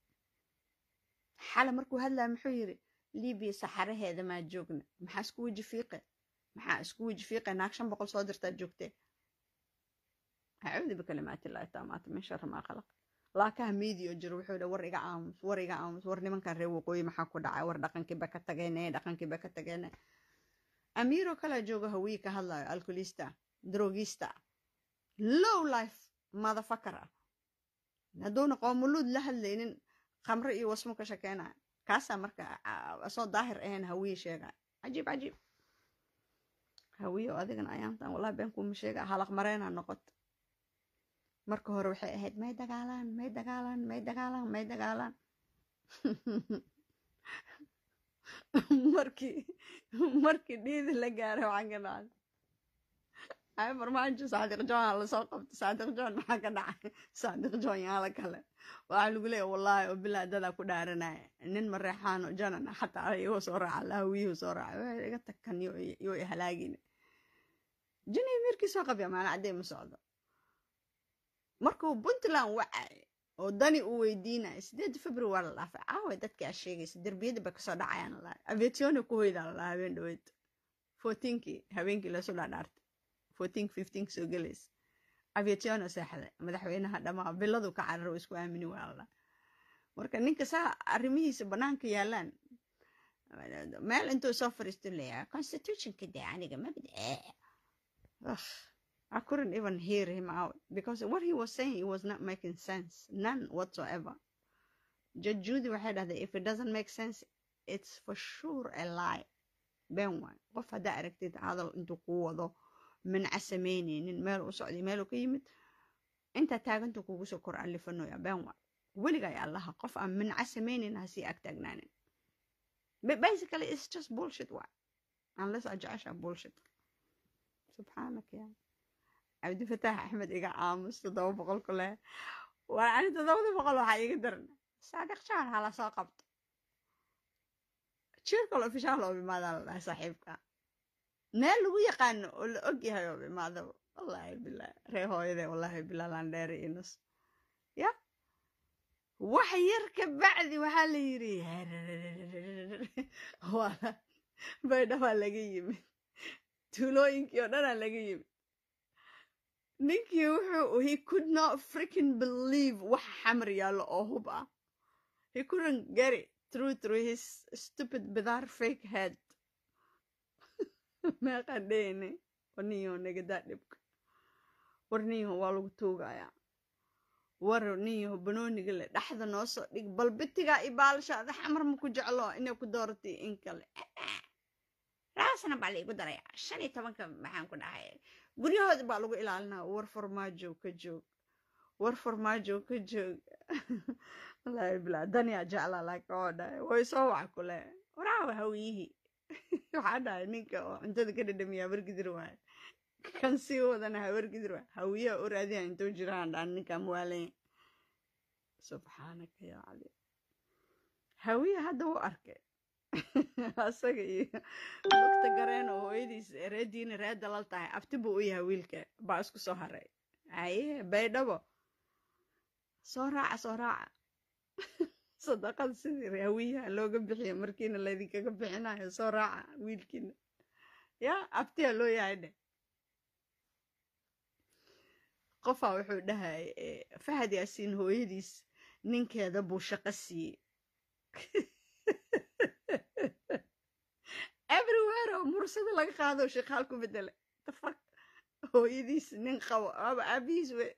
xale markuu hadlaya muxuu yidhi libiya saxaraheeda maa joogna maxaa isku weji fiiqe maxaa isku weji fiiqe naag shan boqol soo dirtaa joogtee acuudu bikalimaatillahi taamaata min sharri maa khalaq laakaha meediyo jiro wuxuu dha war iga aamus war iga aamus war nimankan reer waqooyi maxaa ku dhacay war dhaqankiiba ka tageene dhaqankiiba ka tageene amiiro kala jooga hawii ka hadlayo alkolista drogista low life motherfucker ah hadduuna qoomuluud la hadlaynin khamre iyo wasmo ka shakeenaya kaasaa marka soo daahir ahayn hawii sheegay cajiib cajiib hawiyo adigana ayaantan wallahi been kuuma sheega halaq mareena noqoto marka hore waxay ahayd may dagaalaan may dagaalaan may dagaalaan may dagaalaan markii markii dhiidi la gaaray waxaan ka dhacay ay farmaajo saadiq joon la soo qabto saadiq joon maxaa ka dhacay saadiq joon yaala kale waxaa lagu leeyahay wallaahi oo bilaa dadaa ku dhaaranaya nin mareexaano janan xataa iyagoo soo raaca lahawiyuhu soo raaca waa iga tagkan yo i halaagine jini mirkii soo qabya maana caddee ma socdo markuu puntland wacay oo dani uu weydiinaya sideed february la dhaafay caawa dadkii aa sheegaysa derbiyada ba kasoo dhacayaan la aviatione ku hoydaa la dhahaa habeen dhaweyd fourteenkii habeenkii lasoo dhaadhaartay fourteen fifteen soo gelaysa aviatione seexday madaxweynaha dhamaa biladu ka cararo isku aamini waa la marka ninka saa arrimihiisa banaanka yaalaan meel intuu soo fariisto leeyahay constitutionka dee aniga mabda I couldn't even hear him out because what he was saying, it was not making sense. None whatsoever. Judge Judy waxay dhahday, if it doesn't make sense, it's for sure a lie. Been waay. Qof haddaa aragtid hadal intuu kuu wado minca samaynaynin meel u socday meel u ka yimid inta taagantu kugu soo kor alifanoya been waay. Weligay allaha qof aan minca samaynayn ha sii ag taagnaanin. But basically it's just bullshit waay. Unless I jecesha bullshit. Subxaanak yaa. عبد الفتاح أحمد إيجا عامس تضوى بقول كله وأنا تضوى بقول حاجة قدرنا صادق شان على ساقبت shirkal official oo bimaada la saaxiibka meel lagu yaqaan oo la og yahay oo bimaada wallahi billah ree hooyade wallahi billah laan dheer inus ya wax yar ka bacdi waxa la yiri wala bayda waa laga yimid tuulooyinkii oo dhan laga yimid ninkii wuxuu he could not freaking believe wax xamar yaalo oo hub ah he couldn't get it through through his stupid bizarre fake head ma qadeyne waniyo nagada dhibka warniyo waa lagu tuugaya warniyo banooniga le dhaxda noo soo dhig bal bitiga ibaalshada xamar ma ku jeclo inay ku dooratay in kale raasna baa lagu daraya shan iyo tobanka maxaan ku dhahay guryahooda baa lagu ilaalinaa war farmaajo ka joog war farmaajo ka joog wallahi bilaa daniya jecla like oo dhahay way soo wac kule waraawa hawiyihi waxaa dhahay ninka oo cuntada ka dhadhamiya wargidir waay kan sii wadana hawargidir waay hawiya u raadiya intuu jiraan dhaan ninka muwaalayn subxaanaka yaa cali hawiya hadda u arkay asaga iyo lugta gareen oo hooyadiis reediina ree dalal tahay abti buu u yahay wiilka baa isku soo haray aye baydhabo soo raaca soo raaca sadaqad sidii hawiyaha looga bixiyo markiina laydinkaga bixinayo soo raaca wiilkiina ya abtiya loo yahay dhe qofaa wuxuu dhahay Fahad Yaasiin hooyadiis ninkeeda buu shaqo siiyey everywhere oo mursada laga qaado shaqaal ku bedela the fuck hooyadiis nin qabo aba abiis we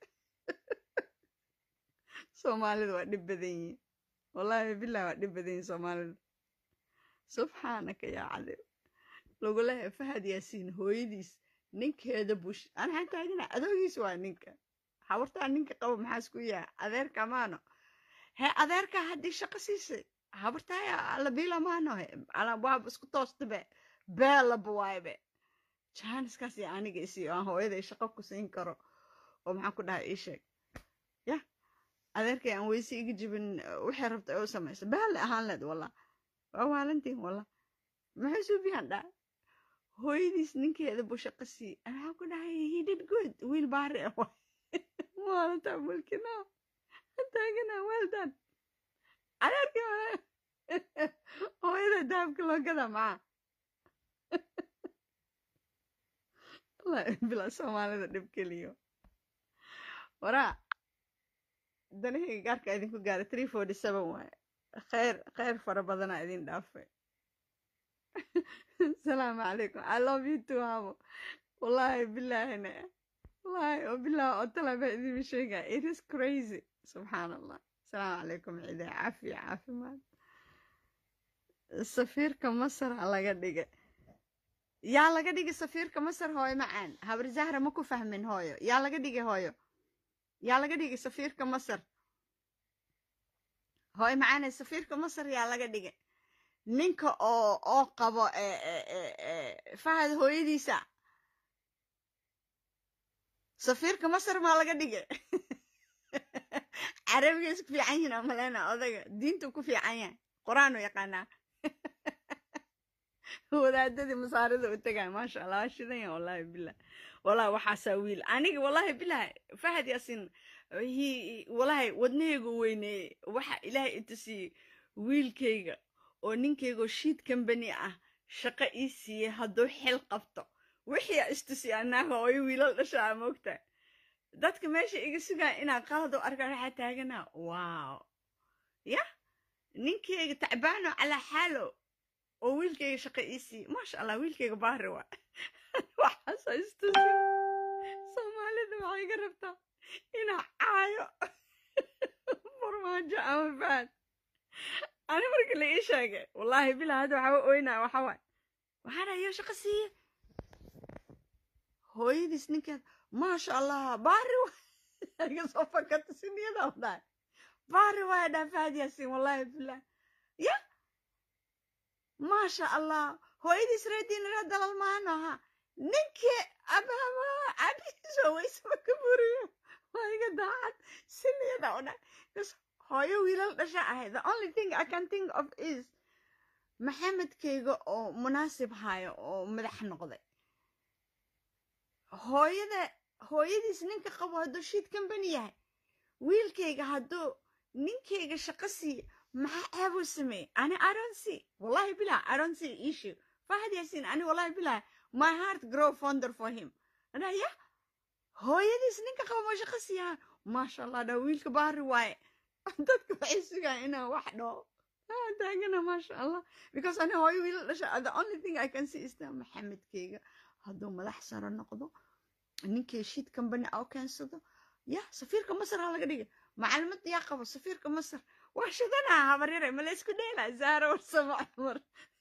Soomaalidu waa dhib badan yihiin wallahi billahi waa dhib badan yihiin Soomaalidu subxaanaka yaa cali lagu leeyahay Fahad Yaasiin hooyadiis ninkeeda bush aan han taagina adoogiis waa ninka hawarta ninka qabo maxaa isku yahay adeerka maano he adeerka hadii shaqo siisay hawarta la bila maano he ala waab isku toostabe beela buwaybe janiskaas iyo aniga isi aan hooyaday shaqo ku siin karo oo maxaan ku dhahay ii sheeg ya adeerkay aan weysi iga jibin wixii rabtay oo sameysay beela ahaan leed wallah waa waalantiin wallah maxay soo biyaan dhaa hooyadiis ninkeeda buu shaqo siiyey waxaan ku dhahay he did good wiil baari ah maalinta mulkina taagana well done adeerkii hooyada dahabka loo gada maa bila Soomaalida dhib keliyo waraa danihii gaarka idinku gaaray three forty-seven waaye khayr khayr fara badana idin dhaafay السلام عليكم I love you too هامو والله بالله هنا والله وبالله أطلع بهذه بشيء it is crazy سبحان الله السلام عليكم عيدة عافية عافية ما السفير كمصر على قديقة يا لا قديقة السفير كمصر هاي معان هبر زهرة مكو فهمين هايو يا لا قديقة هايو يا لا قديقة السفير كمصر هاي معان السفير كمصر يا لا قديقة ninka oo oo qabo ee Fahad hooyadiisa safiirka Masar ma laga dhigay Arabiga isku fiican yihiin amalena odaga diintu ku fiican yahay quraanu yaqaana wadaadadii masaarida u tagay ma sha Allah shidan wallahi billah wallahi waxa sawiil aniga wallahi billah Fahad Yaasiin hi wallahi wadnaygu weyne waxa ilaahay intisi wiilkayga oo ninkeygo sheet company ah shaqo ii siiyay hadduu xil qabto wixii istusi annaga oo wiilal dhashaa moogta dadka meesha iga sugaa inaan qalad u arkaan waxa taagana wow ya ninkeyga tacbaano ala xaalo oo wiilkeyga shaqo ii siiyay ma sha Allah wiilkeyga baari waa waxa istusi Soomaalida waxay iga rabtaa inaan caayo farmaajo ama Fahad أنا مركل لي شاقة والله بلا هذا وحوا وينا وحوا وهذا يا شخصية هوي دي سنيكة ما شاء الله بارو أنا صوفا كنت سنية ده والله بارو هذا Fahad Yaasiin والله بلا يا ما شاء الله هوي دي سريدين رد المعنى نكى أبا أبي سوي سوى كبرية ما يقدر سنية ده والله هاي ويلال دشا the only thing I can think of is maxamedkayga oo munaasib haayo oo madax noqday hooyada hooyadiis ninka qabo hadduu shiid company yahay wiilkayga hadduu ninkayga shaqo siiyo maxaa ceebuu sameeyey ani I don't see wallahi bilah I don't see issue Fahad Yaasin ani wallahi bilah my heart grow fonder for him ana ya hooyadiis ninka qabo ma shaqo siiyaa maasha allah dha wiilka baari waaye dadka waxay sugaan inaan wax dhaho taagana maasha allah because ani hooyo wiil dhasha the only thing I can see is that maxamedkayga hadduu madax saro noqdo ninkay shiid company oo keensado ya safiirka masar ha laga dhigay macallimad yaa qabo safiirka masar waa shidana habaryare ma la isku dheelaa zaaro warsamo cumar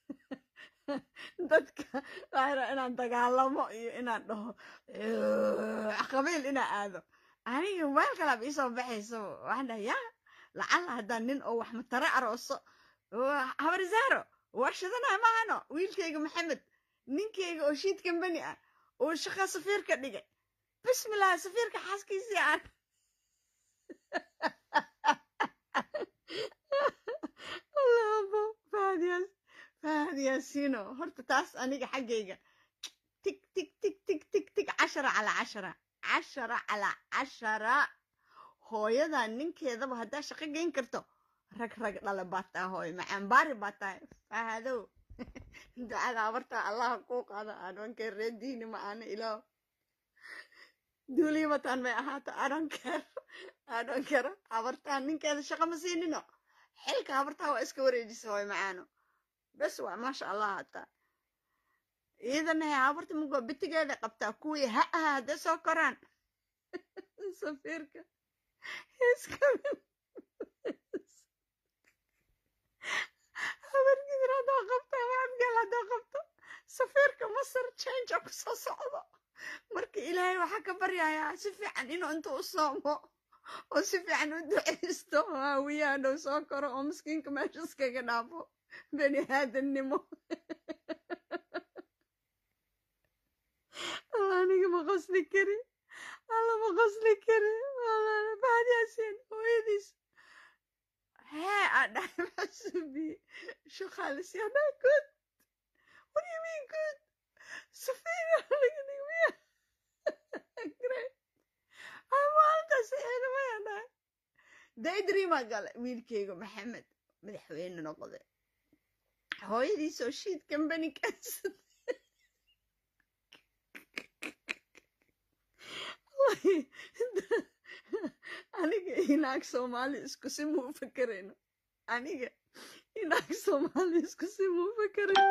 dadka waxaa inaan dagaalamo iyo inaan dhaho qabiil inaan aado aniga meel kale ba isoo baxayso waxaan dhahay ya lacala haddaan nin oo wax matare arooso habar zaaro waa shidana maahano wiilkayga maxamed ninkayga oo shiid company ah oo shaqa safiirka dhigay bismillah safiirka xaaskiisii aan allahbo Fahad Yaas Fahad Yaasino horta taas aniga xaggayga tik tik tik tik tik tik cashara cala cashara cashara cala cashara hooyada ninkeedaba haddaa shaqo geyn karto rag rag dhale baa taa hooy macaan baari baa tahay Fahadow ducada habarta allah kuu qaado adoonka reer diini ma aana ilaaw duuliya mataan may ahaato I don't care I don't care habartaan ninkeeda shaqo ma siinino xilka habartaa waa iska wareejisa hooy macaano bes waa maasha allah hataa iidana habarta mugo bitigeeda qabtaa kuwii ha aha hadday soo koraan safiirka iska habarkiisna haddoo qabto ama abgaal haddoo qabto safiirka masar change ku soo socdo marka ilaahay waxaa ka baryayaa si fiican inuu intuu u soomo oo si fiican u duceysto haawiyaha dhow soo koro oo miskiinka meesha iskaga dhaafo bani aadannimo alla aniga ma qosli kari alla ma qosli kari walaala Fahad Yaasin hooyadiis hee adhahay maxsubi shaqaalis yadaa good what do you mean good safiir laga dhigmiya great ay maalintaas eedama yadhahay daydreama gale wiilkayga maxamed madaxweyne noqday hooyadiis oo shiid company kansad aniga inaag soomaali isku si muu fakarayno aniga inaag soomaali isku si muu fakarayno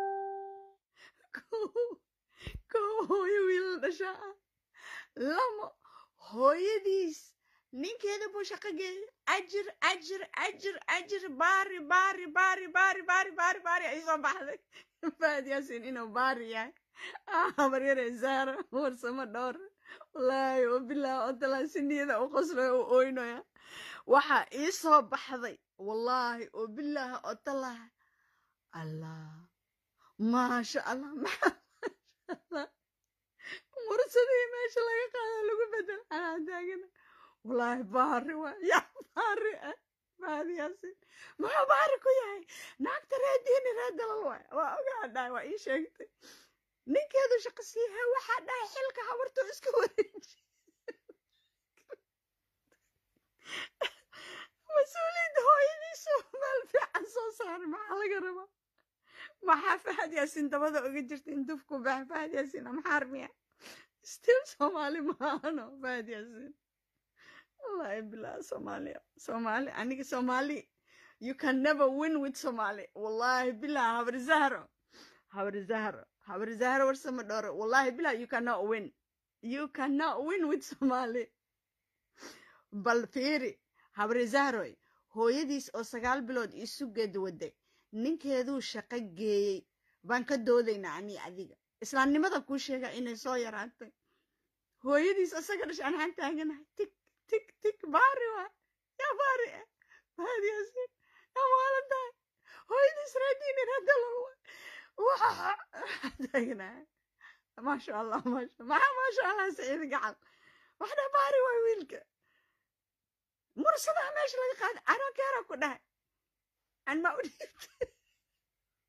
ko hooyo wiil dhasha ah lamo hooyadiis ninkeeda buu shaqo geeyay ajir ajir ajir ajir baari baari baari baari baari baari baari ay soo baxday Fahad Yaasin inuu baari yahay habaryare zaara warsamo dhowr wallaahi wabilah oo talaasiniyada u qoslayo u ooynoya waxaa ii soo baxday wallaahi wabilah oo talaha allah maasha allah maasha allah mursadii meesha laga qaado lagu bedel anaa taagana wallaahi baari waa ya baari ah Fahad Yaasin muxuu baari ku yahay naagta reer diini reer dalal waay waa ogaa dhahay waa ii sheegtay ninkeedu shaqo siiha waxaa dhahay xilka habartoo iska wareeji mas-uuliyadda hooyadiisu meel fiican soo saaray maxaa laga rabaa maxaa Fahad Yaasin dabada uga jirta in dufku bax Fahad Yaasin maxaa armiya still Soomaali maahano Fahad Yaasin wallahi billah Soomaaliya Soomaali aniga Soomaali you can never win with Somali wallahi billah habar zahro habar zahro habar zahro warsama dhoro wallahi billah you cannot win you cannot win with Somali bal fiiri habar zahro hooyadiis oo sagaal bilood isu geed waday ninkeeduu shaqo geeyay baan ka doodaynaa ani adiga islaamnimada ku sheega inay soo yaraatay hooyadiis asaga dhashay aan han taaganahay tik tik tik baari waa ya baari Fahad Yaasin ya maalintahay hooyadiis raadiina radalo waa taaganahay maasha allah maasha maxa maasha allah saciid gacal waxna baari waa wiilka mursadaha meesha laga qaaday anoo keera ku dhahay aan ma u dhiibtay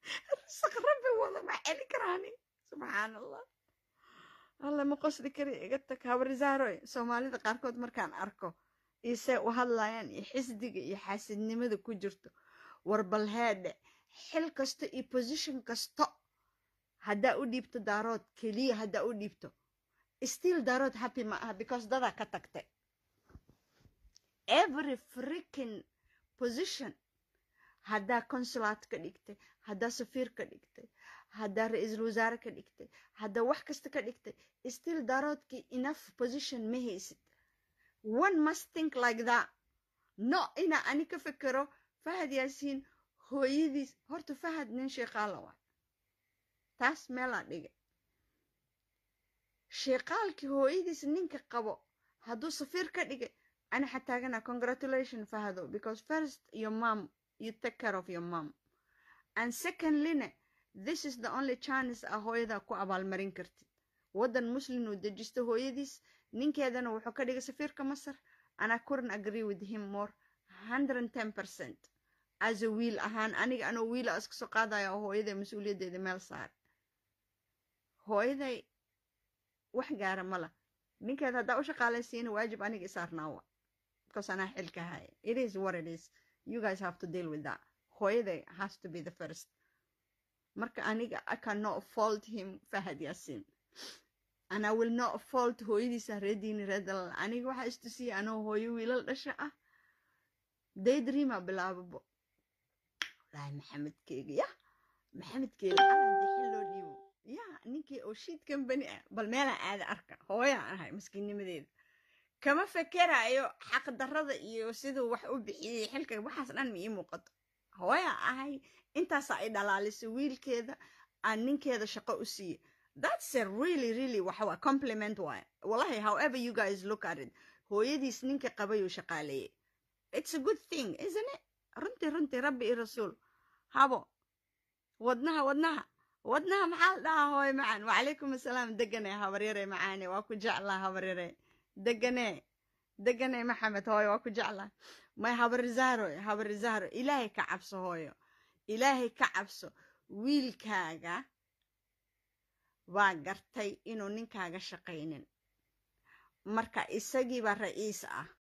رزق ربي والله ما علي كراني سبحان الله الله ما قصدي كري قلتك هاورزاروي سوماليدا قاركود markaan arko isee u hadlayaan iyo xisdiga iyo xaasidnimada ku jirto warbal heede xil kasta iyo position kasta haddaa u dhiibto daarood keliya haddaa u dhiibto still daarood happy ma aha because dadaa ka tagtay every freaking position haddaa consulate ka dhigtay haddaa safiir ka dhigtay haddaa ra-iisul wasaare ka dhigtay haddaa wax kasta ka dhigtay still daaroodkii enough position ma haysid one must think like that no ina ani ka fikiro fahad yaasiin hooyadiis horta fahad nin sheeqaala waa taas meelaa dhigay sheeqaalkii hooyadiis ninka qabo hadduu safiir ka dhigay ani xataagana congratulation fahado because first your mom you take care of your mom and secondly this is the only chance a hooyada ku abaalmarin kartid waddan muslim uu dejisto hooyadiis ninkeedana wuxuu ka dhigay safiirka masar and I couldn't agree with him more one hundred ten percent as a wiil ahaan aniga anoo wiila iska soo qaadaya oo hooyaday mas-uuliyaddeeda meel saar hooyaday wax gaara mala ninkeeda haddaa u shaqaalaysiina waajib aniga isaarnaawa because anaa xilka haya it is what it is you guys have to deal with that hooyaday has to be the first marka aniga I cannot fault him Fahad Yaasin and I will not fault hooyadiisa reediini reedalal aniga waxaa istusiya anoo hooyo wiilal dhasha ah daydreama bilaababo wallaahi maxamedkeega ya maxamedkeega calan xil loo dhiibo ya ninkii oo shiid company ah bal meelaan aada arka hooyaan ahay maskiinnimadeeda kama fekerayo xaqdarrada iyo siduu wax u bixiyey xilka waxaas dhan ma ii muuqato hooyaa ahay intaasaa ay dhalaalisay wiilkeeda aan ninkeeda shaqo u siiye that's a really really waxa waa compliment waay wallahi however you guys look at it hooyadiis ninka qabayuu shaqaaleeyey it's a good thing isn't it runtii runtii rabbi iyo rasuul habo wadnaha wadnaha wadnaha maxaa la dhahaa hooy macaan wacalaykum assalaam deganee habaryare macaane waa ku jeclaa habaryare deganee deganee maxamed hooyo waa ku jeclaa may habarzaaro habarzaaro ilaahay ka cabso hooyo ilaahay ka cabso wiilkaaga waa gartay inuu ninkaaga shaqaynin marka isagiiba ra'iis ah